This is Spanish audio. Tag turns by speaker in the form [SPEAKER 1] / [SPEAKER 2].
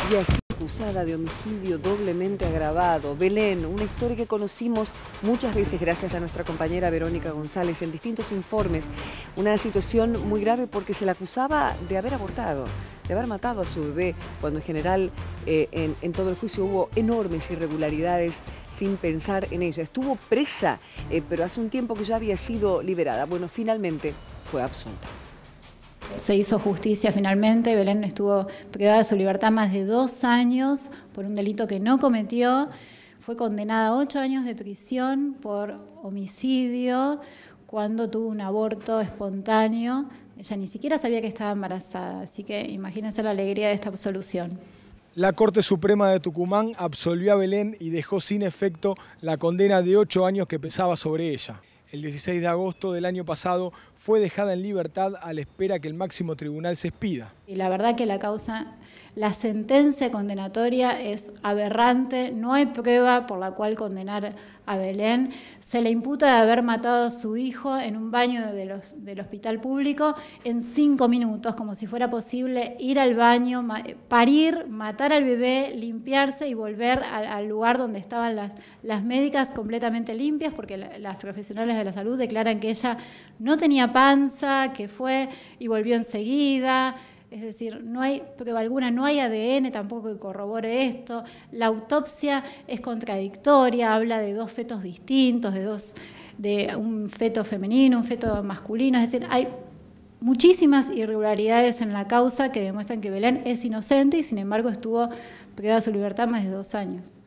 [SPEAKER 1] y así acusada de homicidio doblemente agravado. Belén, una historia que conocimos muchas veces gracias a nuestra compañera Verónica González en distintos informes. Una situación muy grave porque se la acusaba de haber abortado, de haber matado a su bebé, cuando en general en todo el juicio hubo enormes irregularidades sin pensar en ella. Estuvo presa, pero hace un tiempo que ya había sido liberada. Bueno, finalmente fue absuelta.
[SPEAKER 2] Se hizo justicia finalmente. Belén estuvo privada de su libertad más de 2 años por un delito que no cometió. Fue condenada a 8 años de prisión por homicidio cuando tuvo un aborto espontáneo. Ella ni siquiera sabía que estaba embarazada, así que imagínense la alegría de esta absolución.
[SPEAKER 3] La Corte Suprema de Tucumán absolvió a Belén y dejó sin efecto la condena de 8 años que pesaba sobre ella. El 16 de agosto del año pasado fue dejada en libertad a la espera que el máximo tribunal se expida.
[SPEAKER 2] Y la verdad que la sentencia condenatoria es aberrante, no hay prueba por la cual condenar a Belén. Se le imputa de haber matado a su hijo en un baño del hospital público en 5 minutos, como si fuera posible ir al baño, parir, matar al bebé, limpiarse y volver al lugar donde estaban las médicas completamente limpias, porque las profesionales de la salud declaran que ella no tenía panza, que fue y volvió enseguida. Es decir, no hay prueba alguna, no hay ADN tampoco que corrobore esto. La autopsia es contradictoria, habla de 2 fetos distintos, de un feto femenino, un feto masculino. Es decir, hay muchísimas irregularidades en la causa que demuestran que Belén es inocente y sin embargo estuvo privada de su libertad más de 2 años.